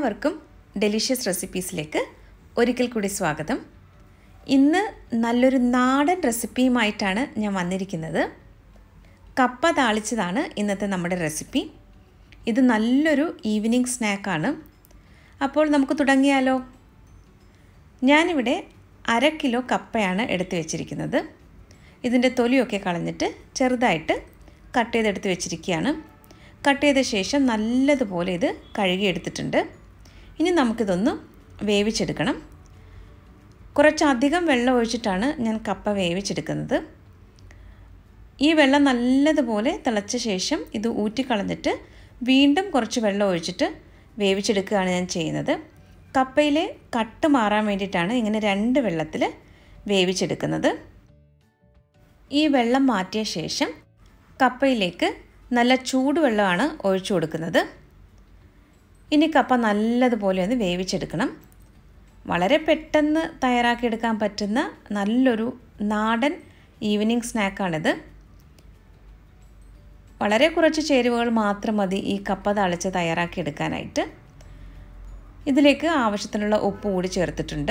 എല്ലാവർക്കും ഡെലിഷ്യസ് റെസിപ്പീസിലേക്ക് ഒരിക്കൽ കൂടി സ്വാഗതം. ഇന്ന് നല്ലൊരു നാടൻ റെസിപ്പിയുമായിട്ടാണ് ഞാൻ വന്നിരിക്കുന്നത്. കപ്പ താളിച്ചതാണ് ഇന്നത്തെ നമ്മുടെ റെസിപ്പി. ഇത് നല്ലൊരു ഈവനിങ് സ്നാക്കാണ്. അപ്പോൾ നമുക്ക് തുടങ്ങിയാലോ? ഞാനിവിടെ 1/2 കിലോ കപ്പയാണ് എടുത്തു വെച്ചിരിക്കുന്നത്. ഇതിൻ്റെ തൊലിയൊക്കെ കളഞ്ഞിട്ട് ചെറുതായിട്ട് കട്ട് ചെയ്തെടുത്ത് വെച്ചിരിക്കുകയാണ്. കട്ട് ചെയ്ത ശേഷം നല്ലതുപോലെ ഇത് കഴുകിയെടുത്തിട്ടുണ്ട്. ഇനി നമുക്കിതൊന്ന് വേവിച്ചെടുക്കണം. കുറച്ചധികം വെള്ളം ഒഴിച്ചിട്ടാണ് ഞാൻ കപ്പ വേവിച്ചെടുക്കുന്നത്. ഈ വെള്ളം നല്ലതുപോലെ തിളച്ച ശേഷം ഇത് ഊറ്റിക്കളഞ്ഞിട്ട് വീണ്ടും കുറച്ച് വെള്ളം ഒഴിച്ചിട്ട് വേവിച്ചെടുക്കുകയാണ് ഞാൻ ചെയ്യുന്നത്. കപ്പയിലെ കട്ട് മാറാൻ വേണ്ടിയിട്ടാണ് ഇങ്ങനെ 2 വെള്ളത്തിൽ വേവിച്ചെടുക്കുന്നത്. ഈ വെള്ളം മാറ്റിയ ശേഷം കപ്പയിലേക്ക് നല്ല ചൂടുവെള്ളമാണ് ഒഴിച്ചു കൊടുക്കുന്നത്. ഇനി കപ്പ നല്ലതുപോലെ ഒന്ന് വേവിച്ചെടുക്കണം. വളരെ പെട്ടെന്ന് തയ്യാറാക്കിയെടുക്കാൻ പറ്റുന്ന നല്ലൊരു നാടൻ ഈവനിങ് സ്നാക്കാണിത്. വളരെ കുറച്ച് ചേരുവകൾ മാത്രം മതി ഈ കപ്പ താളിച്ച് തയ്യാറാക്കിയെടുക്കാനായിട്ട്. ഇതിലേക്ക് ആവശ്യത്തിനുള്ള ഉപ്പ് കൂടി ചേർത്തിട്ടുണ്ട്.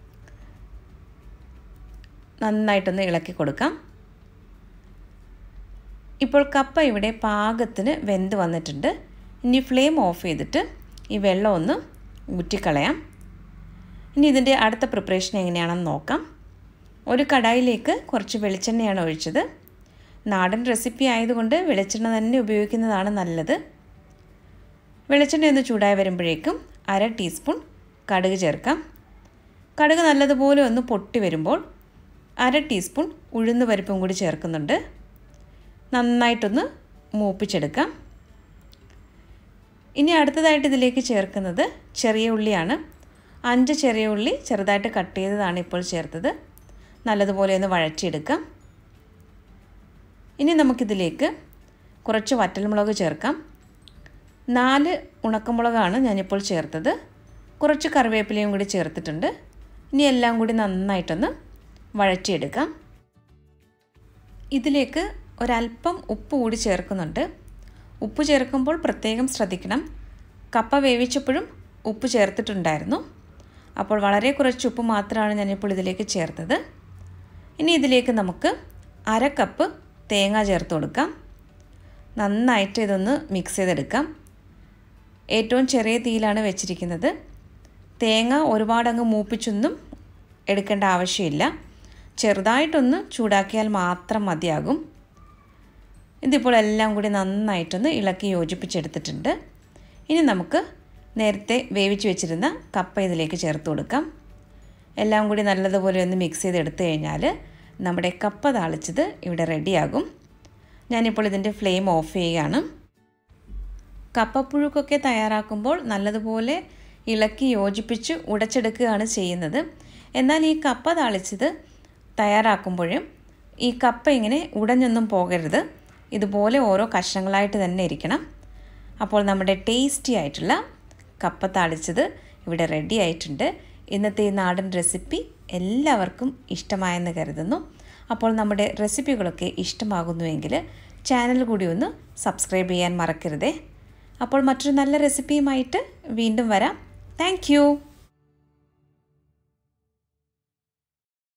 നന്നായിട്ടൊന്ന് ഇളക്കി കൊടുക്കാം. ഇപ്പോൾ കപ്പ ഇവിടെ പാകത്തിന് വെന്ത് വന്നിട്ടുണ്ട്. ഇനി ഫ്ലെയിം ഓഫ് ചെയ്തിട്ട് ഈ വെള്ളം ഒന്ന് ഊറ്റിക്കളയാം. ഇനി ഇതിൻ്റെ അടുത്ത പ്രിപ്പറേഷൻ എങ്ങനെയാണെന്ന് നോക്കാം. ഒരു കടായിലേക്ക് കുറച്ച് വെളിച്ചെണ്ണയാണ് ഒഴിച്ചത്. നാടൻ റെസിപ്പി ആയതുകൊണ്ട് വെളിച്ചെണ്ണ തന്നെ ഉപയോഗിക്കുന്നതാണ് നല്ലത്. വെളിച്ചെണ്ണ ഒന്ന് ചൂടായി വരുമ്പോഴേക്കും 1/2 ടീസ്പൂൺ കടുക് ചേർക്കാം. കടുക് നല്ലതുപോലെ ഒന്ന് പൊട്ടി വരുമ്പോൾ 1/2 ടീസ്പൂൺ ഉഴുന്ന് പരിപ്പും കൂടി ചേർക്കുന്നുണ്ട്. നന്നായിട്ടൊന്ന് മൂപ്പിച്ചെടുക്കാം. ഇനി അടുത്തതായിട്ട് ഇതിലേക്ക് ചേർക്കുന്നത് ചെറിയ ഉള്ളിയാണ്. 5 ചെറിയ ഉള്ളി ചെറുതായിട്ട് കട്ട് ചെയ്തതാണ് ഇപ്പോൾ ചേർത്തത്. നല്ലതുപോലെ ഒന്ന് വഴറ്റിയെടുക്കാം. ഇനി നമുക്കിതിലേക്ക് കുറച്ച് വറ്റൽമുളക് ചേർക്കാം. 4 ഉണക്കമുളകാണ് ഞാനിപ്പോൾ ചേർത്തത്. കുറച്ച് കറിവേപ്പിലയും കൂടി ചേർത്തിട്ടുണ്ട്. ഇനി എല്ലാം കൂടി നന്നായിട്ടൊന്ന് വഴറ്റിയെടുക്കാം. ഇതിലേക്ക് ഒരല്പം ഉപ്പ് കൂടി ചേർക്കുന്നുണ്ട്. ഉപ്പ് ചേർക്കുമ്പോൾ പ്രത്യേകം ശ്രദ്ധിക്കണം. കപ്പ വേവിച്ചപ്പോഴും ഉപ്പ് ചേർത്തിട്ടുണ്ടായിരുന്നു. അപ്പോൾ വളരെ കുറച്ച് ഉപ്പ് മാത്രമാണ് ഞാനിപ്പോൾ ഇതിലേക്ക് ചേർത്തത്. ഇനി ഇതിലേക്ക് നമുക്ക് 1/2 കപ്പ് തേങ്ങ ചേർത്ത് കൊടുക്കാം. നന്നായിട്ട് ഇതൊന്ന് മിക്സ് ചെയ്തെടുക്കാം. ഏറ്റവും ചെറിയ തീയിലാണ് വെച്ചിരിക്കുന്നത്. തേങ്ങ ഒരുപാടങ്ങ് മൂപ്പിച്ചൊന്നും എടുക്കേണ്ട ആവശ്യമില്ല. ചെറുതായിട്ടൊന്ന് ചൂടാക്കിയാൽ മാത്രം മതിയാകും. ഇതിപ്പോൾ എല്ലാം കൂടി നന്നായിട്ടൊന്ന് ഇളക്കി യോജിപ്പിച്ചെടുത്തിട്ടുണ്ട്. ഇനി നമുക്ക് നേരത്തെ വേവിച്ച് വെച്ചിരുന്ന കപ്പ ഇതിലേക്ക് ചേർത്ത് കൊടുക്കാം. എല്ലാം കൂടി നല്ലതുപോലെ ഒന്ന് മിക്സ് ചെയ്തെടുത്തു കഴിഞ്ഞാൽ നമ്മുടെ കപ്പ താളിച്ചത് ഇവിടെ റെഡിയാകും. ഞാനിപ്പോൾ ഇതിൻ്റെ ഫ്ലെയിം ഓഫ് ചെയ്യുകയാണ്. കപ്പപ്പുഴുക്കൊക്കെ തയ്യാറാക്കുമ്പോൾ നല്ലതുപോലെ ഇളക്കി യോജിപ്പിച്ച് ഉടച്ചെടുക്കുകയാണ് ചെയ്യുന്നത്. എന്നാൽ ഈ കപ്പ താളിച്ചത് തയ്യാറാക്കുമ്പോഴും ഈ കപ്പ ഇങ്ങനെ ഉടഞ്ഞൊന്നും പോകരുത്. ഇതുപോലെ ഓരോ കഷ്ണങ്ങളായിട്ട് തന്നെ ഇരിക്കണം. അപ്പോൾ നമ്മുടെ ടേസ്റ്റി ആയിട്ടുള്ള കപ്പ താളിച്ചത് ഇവിടെ റെഡി ആയിട്ടുണ്ട്. ഇന്നത്തെ ഈ നാടൻ റെസിപ്പി എല്ലാവർക്കും ഇഷ്ടമായെന്ന് കരുതുന്നു. അപ്പോൾ നമ്മുടെ റെസിപ്പികളൊക്കെ ഇഷ്ടമാകുന്നുവെങ്കിൽ ചാനൽ കൂടി ഒന്ന് സബ്സ്ക്രൈബ് ചെയ്യാൻ മറക്കരുതേ. അപ്പോൾ മറ്റൊരു നല്ല റെസിപ്പിയുമായിട്ട് വീണ്ടും വരാം. താങ്ക്